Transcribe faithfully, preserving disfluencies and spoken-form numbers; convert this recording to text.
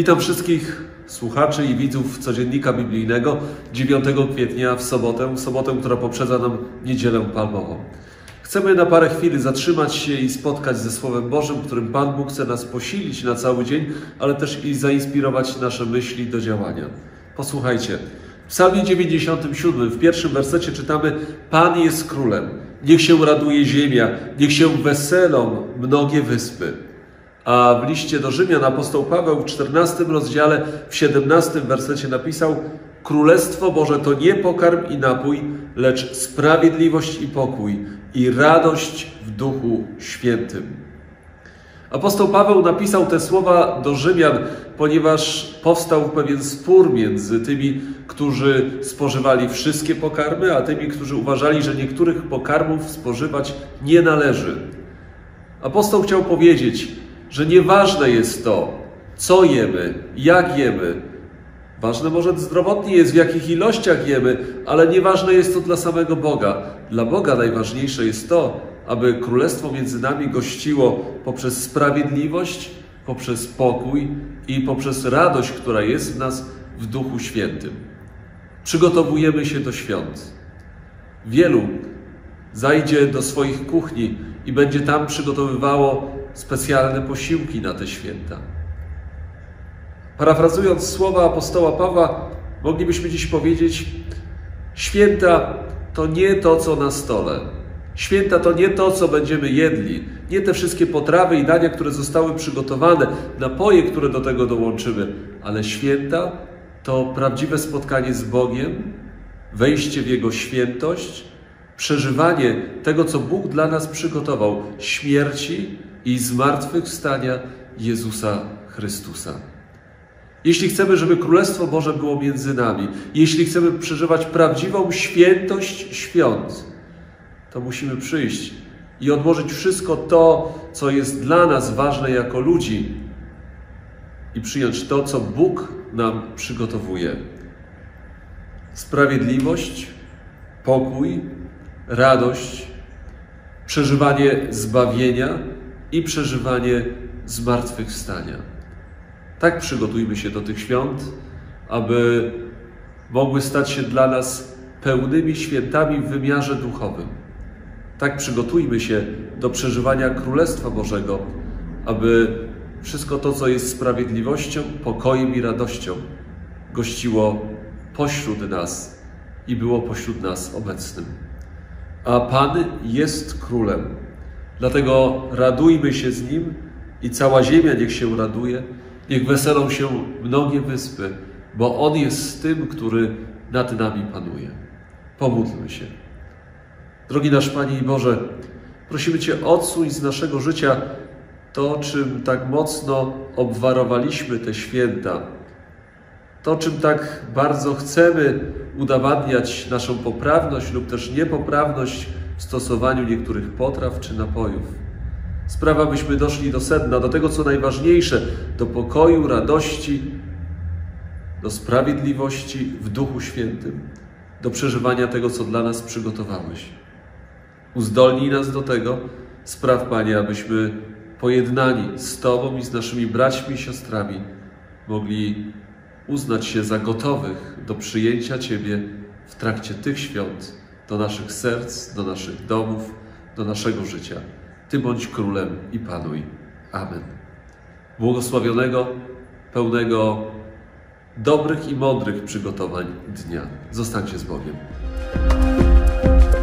Witam wszystkich słuchaczy i widzów Codziennika Biblijnego dziewiątego kwietnia w sobotę, sobotę, która poprzedza nam Niedzielę Palmową. Chcemy na parę chwil zatrzymać się i spotkać ze Słowem Bożym, którym Pan Bóg chce nas posilić na cały dzień, ale też i zainspirować nasze myśli do działania. Posłuchajcie. W Psalmie dziewięćdziesiątym siódmym w pierwszym wersecie czytamy: Pan jest królem, niech się raduje ziemia, niech się weselą mnogie wyspy. A w liście do Rzymian apostoł Paweł w czternastym rozdziale, w siedemnastym wersecie napisał: Królestwo Boże to nie pokarm i napój, lecz sprawiedliwość i pokój i radość w Duchu Świętym. Apostoł Paweł napisał te słowa do Rzymian, ponieważ powstał pewien spór między tymi, którzy spożywali wszystkie pokarmy, a tymi, którzy uważali, że niektórych pokarmów spożywać nie należy. Apostoł chciał powiedzieć, że nieważne jest to, co jemy, jak jemy. Ważne może zdrowotnie jest, w jakich ilościach jemy, ale nieważne jest to dla samego Boga. Dla Boga najważniejsze jest to, aby Królestwo między nami gościło poprzez sprawiedliwość, poprzez pokój i poprzez radość, która jest w nas w Duchu Świętym. Przygotowujemy się do świąt. Wielu zajdzie do swoich kuchni i będzie tam przygotowywało specjalne posiłki na te święta. Parafrazując słowa apostoła Pawła, moglibyśmy dziś powiedzieć: święta to nie to, co na stole. Święta to nie to, co będziemy jedli, nie te wszystkie potrawy i dania, które zostały przygotowane, napoje, które do tego dołączymy, ale święta to prawdziwe spotkanie z Bogiem, wejście w Jego świętość, przeżywanie tego, co Bóg dla nas przygotował, śmierci i zmartwychwstania Jezusa Chrystusa. Jeśli chcemy, żeby Królestwo Boże było między nami, jeśli chcemy przeżywać prawdziwą świętość świąt, to musimy przyjść i odłożyć wszystko to, co jest dla nas ważne jako ludzi, i przyjąć to, co Bóg nam przygotowuje. Sprawiedliwość, pokój, radość, przeżywanie zbawienia i przeżywanie zmartwychwstania. Tak przygotujmy się do tych świąt, aby mogły stać się dla nas pełnymi świętami w wymiarze duchowym. Tak przygotujmy się do przeżywania Królestwa Bożego, aby wszystko to, co jest sprawiedliwością, pokojem i radością, gościło pośród nas i było pośród nas obecnym. A Pan jest Królem, dlatego radujmy się z Nim i cała ziemia niech się raduje, niech weselą się mnogie wyspy, bo On jest tym, który nad nami panuje. Pomódlmy się. Drogi nasz Panie i Boże, prosimy Cię, odsuń z naszego życia to, czym tak mocno obwarowaliśmy te święta, to, czym tak bardzo chcemy udowadniać naszą poprawność lub też niepoprawność w stosowaniu niektórych potraw czy napojów. Sprawa, byśmy doszli do sedna, do tego, co najważniejsze, do pokoju, radości, do sprawiedliwości w Duchu Świętym, do przeżywania tego, co dla nas przygotowałeś. Uzdolnij nas do tego, spraw, Panie, abyśmy pojednani z Tobą i z naszymi braćmi i siostrami mogli uznać się za gotowych do przyjęcia Ciebie w trakcie tych świąt do naszych serc, do naszych domów, do naszego życia. Ty bądź Królem i panuj. Amen. Błogosławionego, pełnego dobrych i mądrych przygotowań dnia. Zostańcie z Bogiem.